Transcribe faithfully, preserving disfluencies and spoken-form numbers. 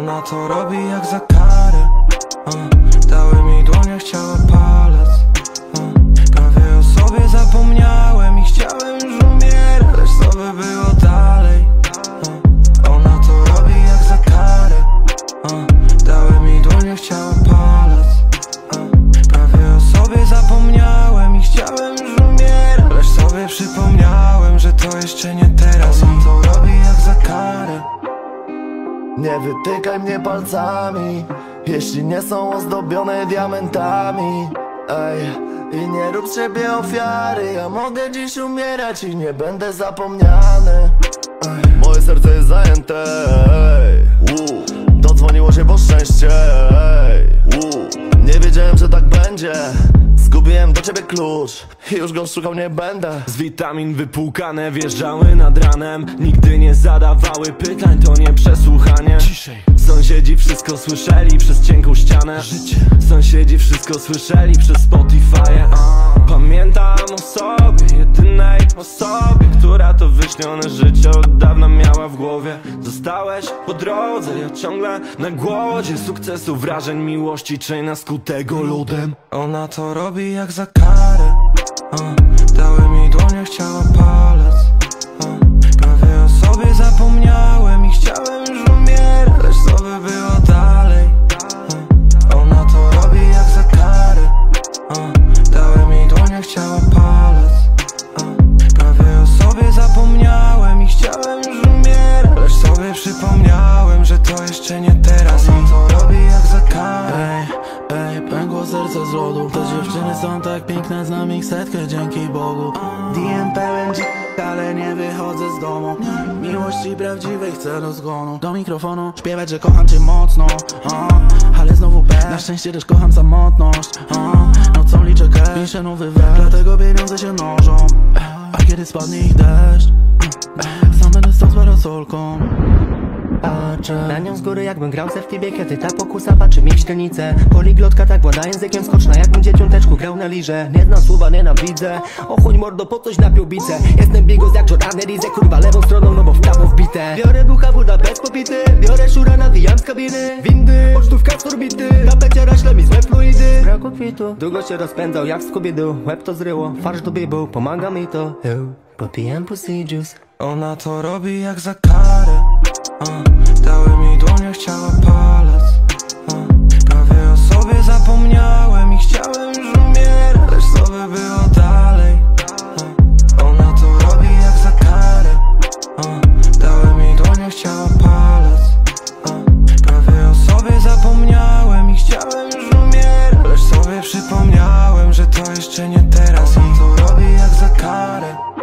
Ona to robi jak za karę. uh, Dały mi dłonie, chciała palec. uh, Prawie o sobie zapomniałem i chciałem już umierać, lecz co by było dalej? uh, Ona to robi jak za karę. uh, Dały mi dłonie, chciała palec. uh, Prawie o sobie zapomniałem i chciałem już umierać, lecz sobie przypomniałem, że to jeszcze nie teraz. Ona to robi jak za karę. Nie wytykaj mnie palcami, jeśli nie są ozdobione diamentami. Ej, i nie rób z siebie ofiary. Ja mogę dziś umierać i nie będę zapomniany. Ej, moje serce jest zajęte. Ej, uu, dodzwoniło się po szczęście. Ej, uu, nie wiedziałem, że tak będzie. Zgubiłem do ciebie klucz i już go szukał nie będę. Z witamin wypłukane wjeżdżały nad ranem. Nigdy nie zadawały pytań, to nie przesłuchanie. Ciszej. Sąsiedzi wszystko słyszeli przez cienką ścianę. Życie. Sąsiedzi wszystko słyszeli przez Spotify. Pamiętam o sobie, jedynej osobie, która to wyśnione życie od dawna miała w głowie. Zostałeś po drodze, ja ciągle na głodzie sukcesu, wrażeń, miłości, czy na skutego lodem. Ona to robi jak za karę. uh, Dały mi dłonie, chciała palec. uh, Prawie o sobie zapomniałem i chciałem już umierać, lecz co by było dalej? uh, Ona to robi jak za karę. uh, Dały mi dłonie, chciała palec. uh, Prawie o sobie zapomniałem i chciałem już umierać, lecz sobie przypomniałem, że to jeszcze nie teraz. Ona to robi jak za karę. Ej, ej, pękło serce z lodu. Te dziewczyny są tak piękne, znam ich setkę, dzięki Bogu. D M pełen dzik, ale nie wychodzę z domu. Miłości prawdziwej chcę do zgonu. Do mikrofonu śpiewać, że kocham cię mocno, a, ale znowu bez. Na szczęście też kocham samotność, a, nocą liczę cash, piszę nowy wers, dlatego pieniądze się mnożą. A kiedy spadnie ich deszcz, sam będę stał z parasolką. Patrzę na nią z góry, jakbym grał se w tibie, kiedy ta pokusa patrzy mi w ścianicę. Poliglotka tak włada językiem skoczna, jakbym dzieciąteczku grał na lirze. Nie znam słowa, nienawidzę. Ochuń mordo, po coś napił bicę. Jestem bigos jak Jordan Rize, kurwa lewą stroną, no bo w prawo wbite. Biorę bucha, woda bez popity. Biorę szura, nawijam z kabiny. Windy, pocztówka z orbity. Tapeciara, śle mi złe fluidy. Braku kwitu, długo się rozpędzał jak w Scooby-Doo. Łeb to zryło, farsz do bibu, pomaga mi to. Popijam pussy juice. Ona to robi jak za karę. uh, Dały mi dłonie, chciała palec. uh, Prawie o sobie zapomniałem i chciałem już umierać, lecz co by było dalej? uh, Ona to robi jak za karę. uh, Dały mi dłonie, chciała palec. uh, Prawie o sobie zapomniałem i chciałem już umierać, lecz sobie przypomniałem, że to jeszcze nie teraz. Ona to robi jak za karę.